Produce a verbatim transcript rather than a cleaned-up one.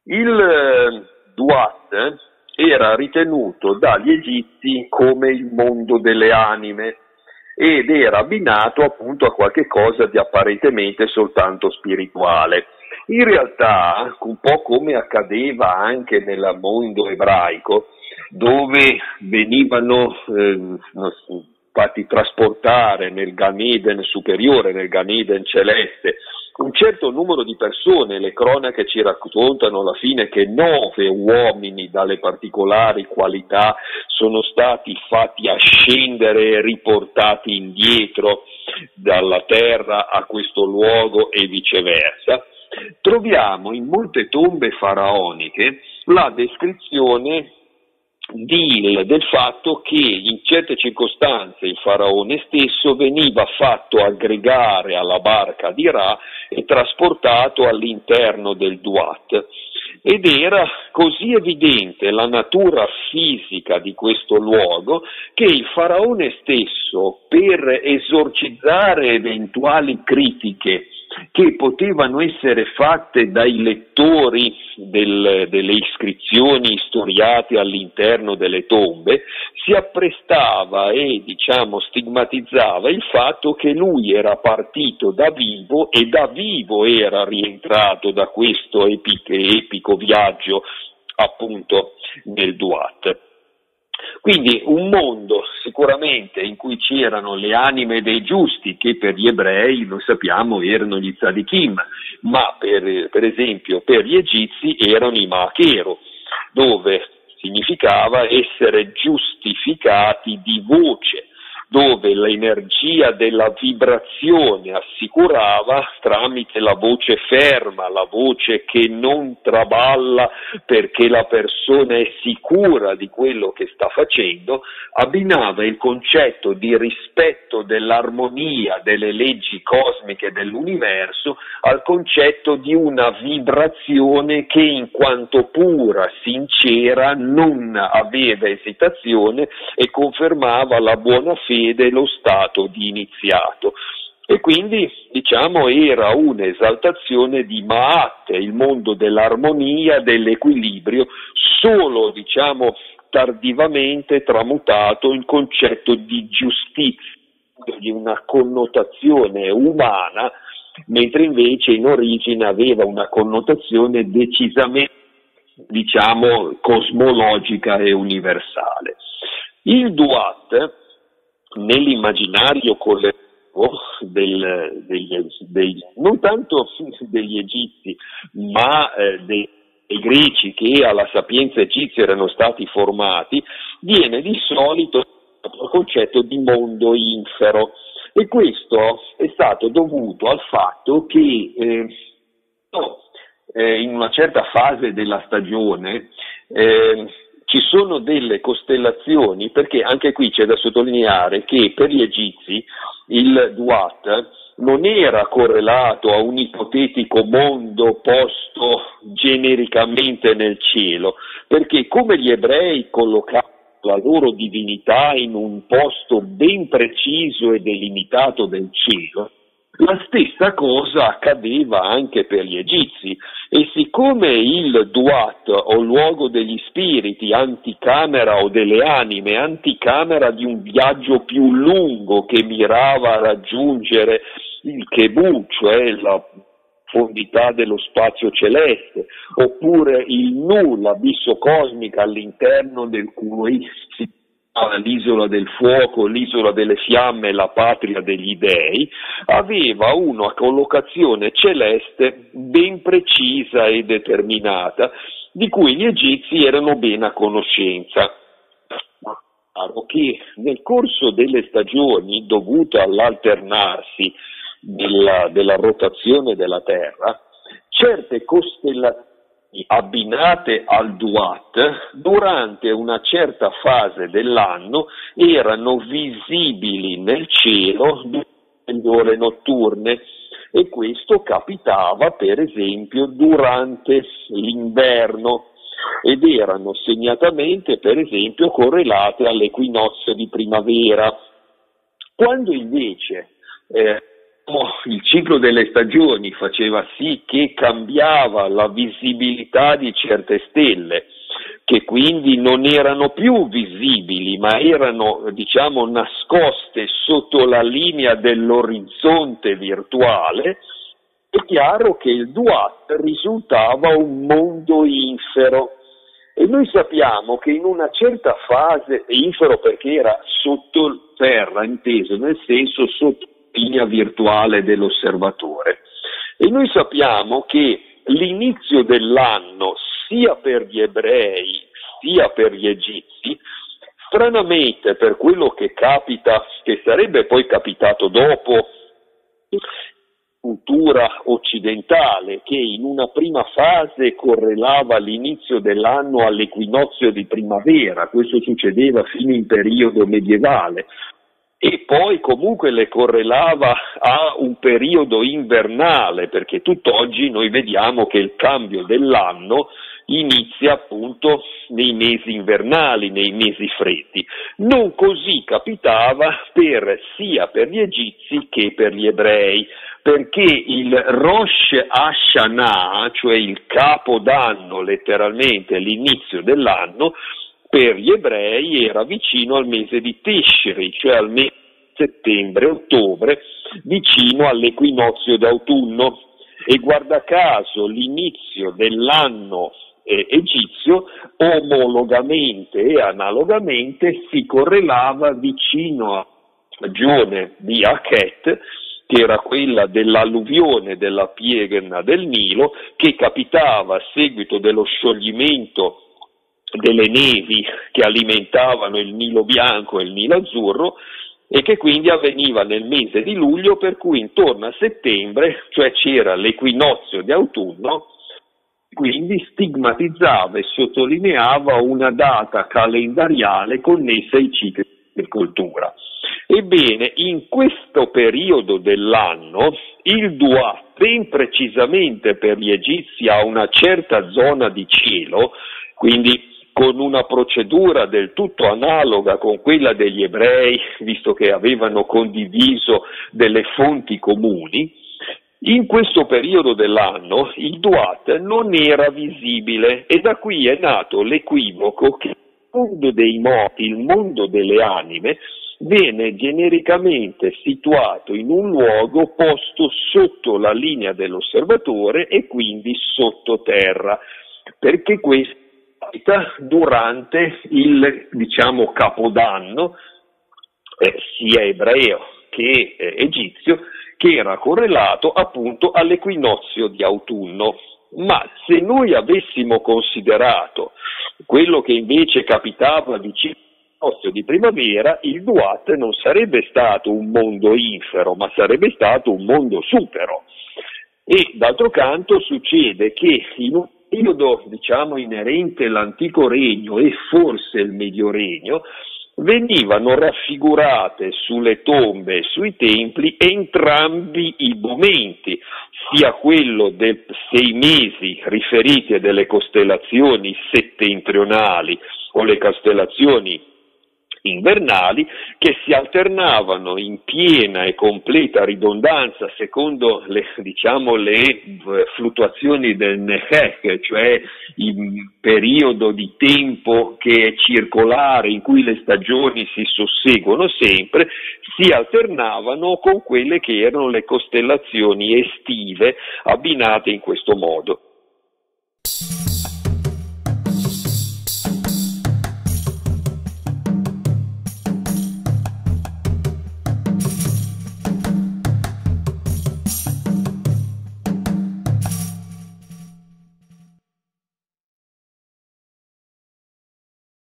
Il eh, Duat era ritenuto dagli egizi come il mondo delle anime ed era abbinato appunto a qualche cosa di apparentemente soltanto spirituale. In realtà, un po' come accadeva anche nel mondo ebraico, dove venivano eh, fatti trasportare nel Gan Eden superiore, nel Gan Eden celeste, un certo numero di persone, le cronache ci raccontano alla fine che nove uomini dalle particolari qualità sono stati fatti ascendere e riportati indietro dalla terra a questo luogo e viceversa. Troviamo in molte tombe faraoniche la descrizione di, del fatto che in certe circostanze il faraone stesso veniva fatto aggregare alla barca di Ra e trasportato all'interno del Duat. Ed era così evidente la natura fisica di questo luogo che il faraone stesso, per esorcizzare eventuali critiche che potevano essere fatte dai lettori del, delle iscrizioni storiate all'interno delle tombe, si apprestava e diciamo stigmatizzava il fatto che lui era partito da vivo e da vivo era rientrato da questo epico, epico viaggio appunto nel Duat. Quindi un mondo sicuramente in cui c'erano le anime dei giusti, che per gli ebrei, lo sappiamo, erano gli tzadikim, ma per, per esempio per gli egizi erano i Maakero, dove significava essere giustificati di voce, dove l'energia della vibrazione assicurava tramite la voce ferma, la voce che non traballa perché la persona è sicura di quello che sta facendo, abbinava il concetto di rispetto dell'armonia delle leggi cosmiche dell'universo al concetto di una vibrazione che in quanto pura, sincera, non aveva esitazione e confermava la buona fede lo stato di iniziato. E quindi diciamo era un'esaltazione di Ma'at, il mondo dell'armonia, dell'equilibrio, solo diciamo tardivamente tramutato in concetto di giustizia, di una connotazione umana, mentre invece in origine aveva una connotazione decisamente diciamo cosmologica e universale. Il Duat nell'immaginario collettivo del, degli, degli, non tanto degli egizi, ma eh, dei, dei greci che alla sapienza egizia erano stati formati, viene di solito il concetto di mondo infero, e questo è stato dovuto al fatto che eh, no, eh, in una certa fase della stagione eh, ci sono delle costellazioni, perché anche qui c'è da sottolineare che per gli egizi il Duat non era correlato a un ipotetico mondo posto genericamente nel cielo, perché come gli ebrei collocavano la loro divinità in un posto ben preciso e delimitato del cielo, la stessa cosa accadeva anche per gli egizi, e siccome il Duat, o luogo degli spiriti, anticamera o delle anime, anticamera di un viaggio più lungo che mirava a raggiungere il Kebu, cioè la profondità dello spazio celeste, oppure il Nu, l'abisso cosmico all'interno del cui si l'isola del fuoco, l'isola delle fiamme, la patria degli dei, aveva una collocazione celeste ben precisa e determinata, di cui gli egizi erano ben a conoscenza. Ma chiaro che nel corso delle stagioni, dovute all'alternarsi della, della rotazione della Terra, certe costellazioni abbinate al Duat durante una certa fase dell'anno erano visibili nel cielo nelle ore notturne, e questo capitava per esempio durante l'inverno ed erano segnatamente per esempio correlate all'equinozio di primavera. Quando invece eh, il ciclo delle stagioni faceva sì che cambiava la visibilità di certe stelle, che quindi non erano più visibili, ma erano, diciamo, nascoste sotto la linea dell'orizzonte virtuale. È chiaro che il Duat risultava un mondo infero. E noi sappiamo che in una certa fase, infero perché era sottoterra, inteso nel senso sotto la linea virtuale dell'osservatore, e noi sappiamo che l'inizio dell'anno, sia per gli ebrei sia per gli egizi, stranamente per quello che capita, che sarebbe poi capitato dopo, cultura occidentale, che in una prima fase correlava l'inizio dell'anno all'equinozio di primavera, questo succedeva fino in periodo medievale, e poi comunque le correlava a un periodo invernale, perché tutt'oggi noi vediamo che il cambio dell'anno inizia appunto nei mesi invernali, nei mesi freddi. Non così capitava per, sia per gli egizi che per gli ebrei, perché il Rosh Hashanah, cioè il capodanno, letteralmente l'inizio dell'anno, per gli ebrei era vicino al mese di Tishri, cioè al mese di settembre-ottobre, vicino all'equinozio d'autunno. E guarda caso l'inizio dell'anno eh, egizio omologamente e analogamente si correlava vicino alla stagione di Akhet, che era quella dell'alluvione della piega del Nilo, che capitava a seguito dello scioglimento delle nevi che alimentavano il Nilo bianco e il Nilo azzurro, e che quindi avveniva nel mese di luglio, per cui intorno a settembre, cioè c'era l'equinozio di autunno, quindi stigmatizzava e sottolineava una data calendariale connessa ai cicli di agricoltura. Ebbene, in questo periodo dell'anno, il Duat, ben precisamente per gli egizi, a una certa zona di cielo, quindi con una procedura del tutto analoga con quella degli ebrei, visto che avevano condiviso delle fonti comuni, in questo periodo dell'anno il Duat non era visibile, e da qui è nato l'equivoco che il mondo dei morti, il mondo delle anime, viene genericamente situato in un luogo posto sotto la linea dell'osservatore e quindi sottoterra, perché questo capita durante il, diciamo, capodanno, eh, sia ebreo che eh, egizio, che era correlato appunto all'equinozio di autunno. Ma se noi avessimo considerato quello che invece capitava vicino all'equinozio di primavera, il Duat non sarebbe stato un mondo infero, ma sarebbe stato un mondo supero. E d'altro canto succede che in un periodo, diciamo, inerente all'antico regno e forse il medio regno, venivano raffigurate sulle tombe e sui templi entrambi i momenti, sia quello dei sei mesi riferiti a delle costellazioni settentrionali o le costellazioni invernali, che si alternavano in piena e completa ridondanza secondo le, diciamo, le fluttuazioni del Nehek, cioè il periodo di tempo che è circolare in cui le stagioni si susseguono sempre, si alternavano con quelle che erano le costellazioni estive abbinate in questo modo.